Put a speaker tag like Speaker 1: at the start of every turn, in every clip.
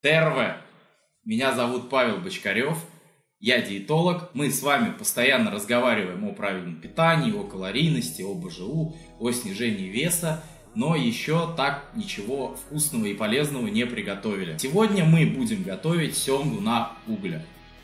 Speaker 1: Терве! Меня зовут Павел Бочкарев, я диетолог. Мы с вами постоянно разговариваем о правильном питании, о калорийности, о БЖУ, о снижении веса, но еще так ничего вкусного и полезного не приготовили. Сегодня мы будем готовить семгу на углях.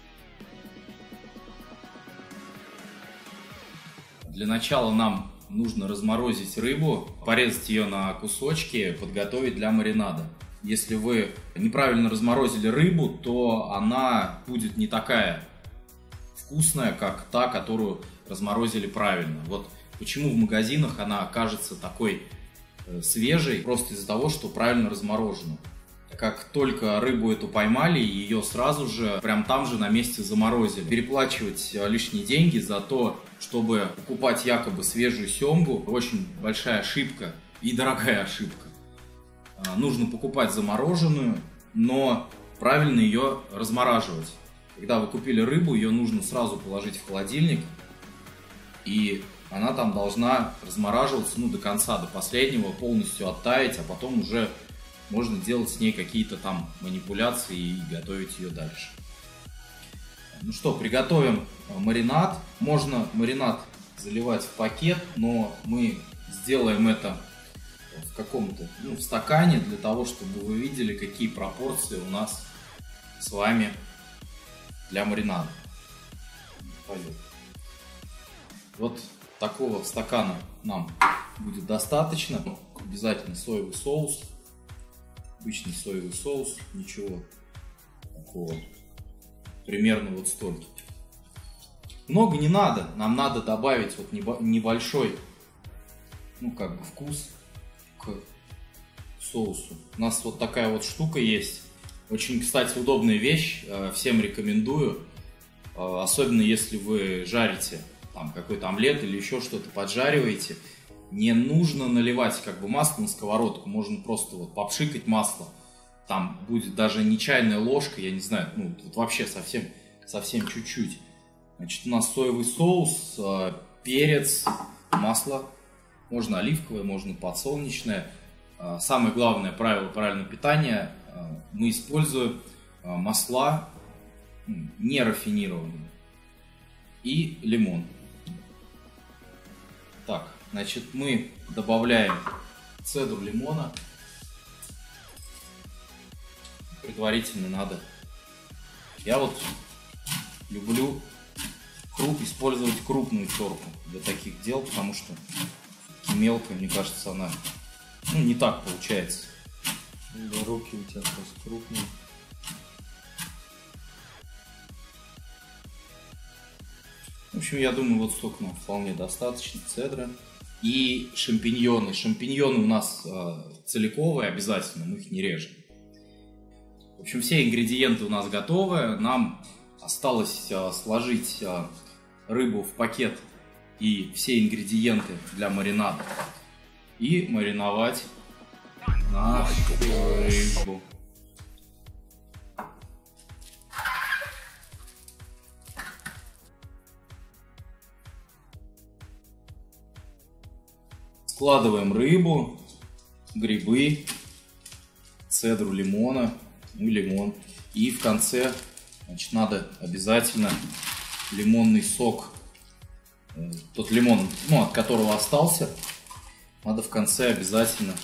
Speaker 1: Для начала нам нужно разморозить рыбу, порезать ее на кусочки, подготовить для маринада. Если вы неправильно разморозили рыбу, то она будет не такая вкусная, как та, которую разморозили правильно. Вот почему в магазинах она кажется такой свежей, просто из-за того, что правильно разморожена. Как только рыбу эту поймали, ее сразу же, прям там же на месте заморозили. Переплачивать лишние деньги за то, чтобы покупать якобы свежую семгу, очень большая ошибка и дорогая ошибка. Нужно покупать замороженную, но правильно ее размораживать. Когда вы купили рыбу, ее нужно сразу положить в холодильник, и она там должна размораживаться до конца, до последнего, полностью оттаять, а потом уже можно делать с ней какие-то там манипуляции и готовить ее дальше. Ну что, приготовим маринад. Можно маринад заливать в пакет, но мы сделаем это в каком-то, в стакане, для того, чтобы вы видели, какие пропорции у нас с вами для маринада. Пойдет. Вот такого стакана нам будет достаточно. Обязательно соевый соус. Обычный соевый соус, ничего такого. Примерно вот столько. Много не надо. Нам надо добавить вот небольшой, вкус к соусу. У нас вот такая вот штука есть. Очень, кстати, удобная вещь. Всем рекомендую. Особенно если вы жарите там какой-то омлет или еще что-то, поджариваете. Не нужно наливать масло на сковородку. Можно просто попшикать масло. Там будет даже не чайная ложка, я не знаю, тут вообще совсем чуть-чуть. Значит, у нас соевый соус, перец, масло. Можно оливковое, можно подсолнечное. Самое главное правило правильного питания: мы используем масла не рафинированные и лимон. Так, значит, мы добавляем цедру лимона. Предварительно надо. Я люблю использовать крупную терку для таких дел, потому что мелкая, мне кажется, она не так получается.
Speaker 2: Да, руки у тебя просто крупные.
Speaker 1: В общем, я думаю, вот столько нам вполне достаточно. Цедра. И шампиньоны. Шампиньоны у нас целиковые обязательно, мы их не режем. В общем, все ингредиенты у нас готовы. Нам осталось сложить рыбу в пакет и все ингредиенты для маринада. И мариновать нашу рыбу. Складываем рыбу, грибы, цедру лимона, лимон. И в конце, надо обязательно лимонный сок. Тот лимон, от которого остался, надо в конце обязательно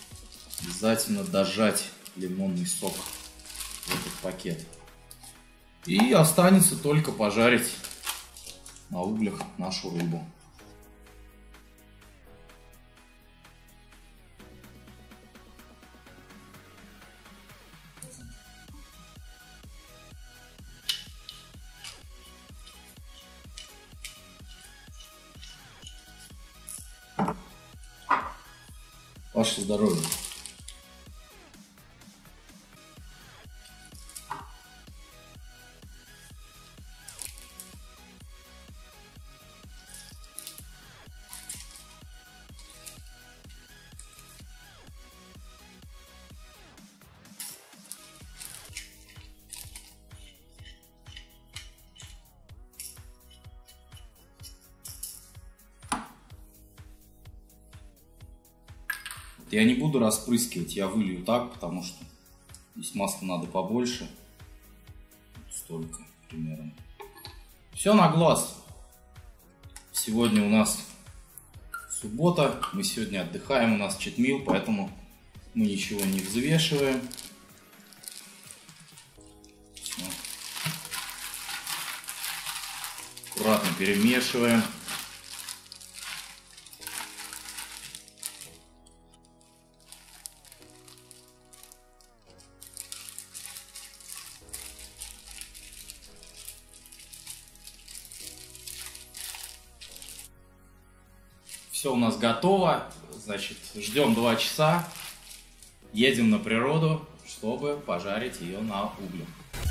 Speaker 1: дожать лимонный сок в этот пакет. И останется только пожарить на углях нашу рыбу. Ваше здоровье. Я не буду распрыскивать, я вылью так, потому что Здесь масла надо побольше. Столько примерно. Все на глаз. Сегодня у нас суббота. Мы сегодня отдыхаем. У нас читмил, поэтому мы ничего не взвешиваем. Все. Аккуратно перемешиваем. Все у нас готово, значит, ждем 2 часа, едем на природу, чтобы пожарить ее на угле.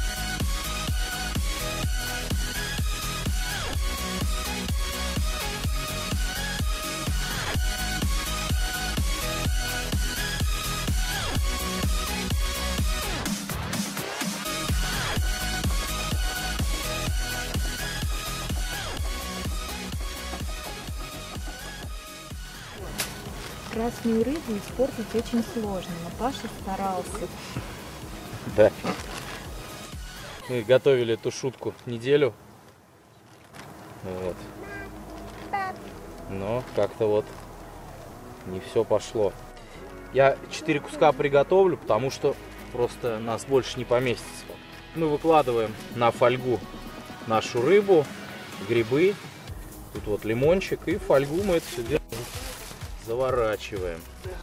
Speaker 3: Красную рыбу испортить очень сложно, но Паша старался.
Speaker 4: Да. Мы готовили эту шутку неделю. Вот. Но как-то вот не все пошло. Я 4 куска приготовлю, потому что просто нас больше не поместится. Мы выкладываем на фольгу нашу рыбу, грибы. Тут вот лимончик, и в фольгу мы это все дело заворачиваем.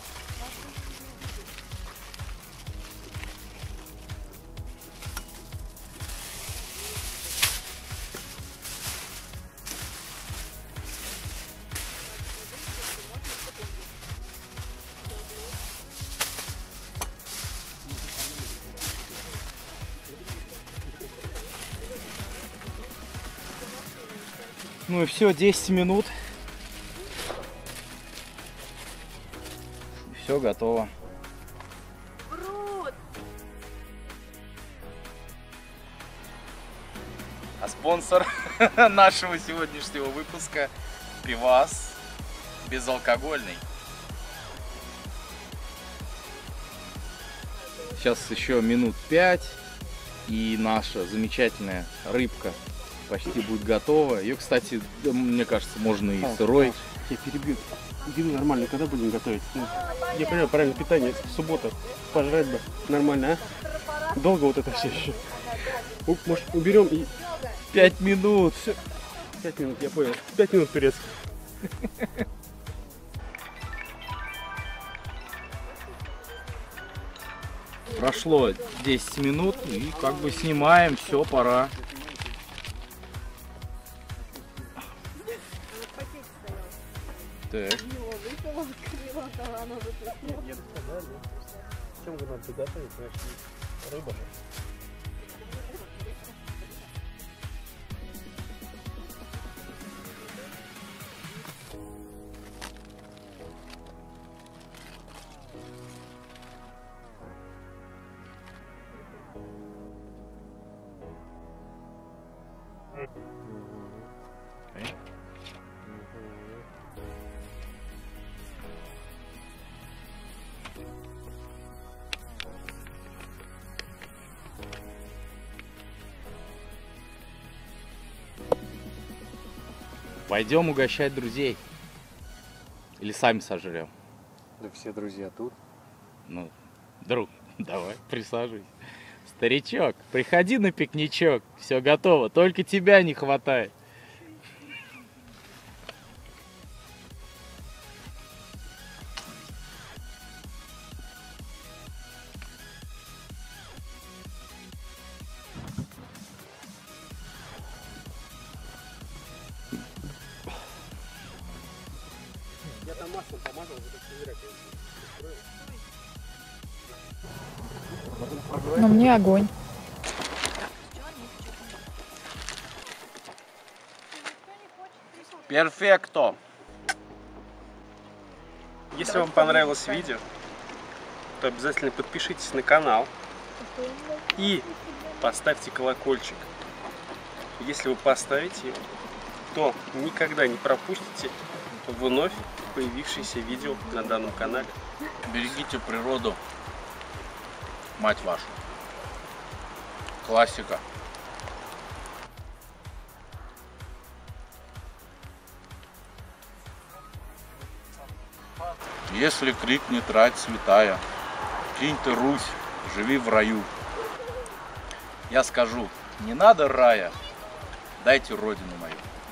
Speaker 4: Ну и все, 10 минут. Все готово. А спонсор нашего сегодняшнего выпуска — пивас безалкогольный. Сейчас еще минут 5, и наша замечательная рыбка почти будет готова. Ее, кстати, мне кажется, можно и сырой.
Speaker 5: Я перебью. Еду нормально, когда будем готовить? Я понимаю, правильное питание, суббота, пожрать бы нормально, а? Долго вот это все еще. Может, уберем и...
Speaker 4: 5 минут.
Speaker 5: Все. 5 минут, я понял. 5 минут турецкий.
Speaker 4: Прошло 10 минут, и как бы снимаем, все, пора. Так.
Speaker 5: Чем вы надо готовить? Рыба.
Speaker 4: Пойдем угощать друзей. Или сами сожрем.
Speaker 5: Да все друзья тут.
Speaker 4: Ну, друг, давай, присаживайся. Старичок, приходи на пикничок. Все готово, только тебя не хватает.
Speaker 5: Я там маслом помазал, вот это
Speaker 3: Но мне огонь.
Speaker 4: Перфекто.
Speaker 5: Если вам понравилось видео, то обязательно подпишитесь на канал и поставьте колокольчик. Если вы поставите его, то никогда не пропустите вновь появившиеся видео на данном канале.
Speaker 1: Берегите природу.
Speaker 4: мать вашу. Классика. Если крикнет рать святая, кинь ты Русь, живи в раю. Я скажу, не надо рая, дайте родину мою.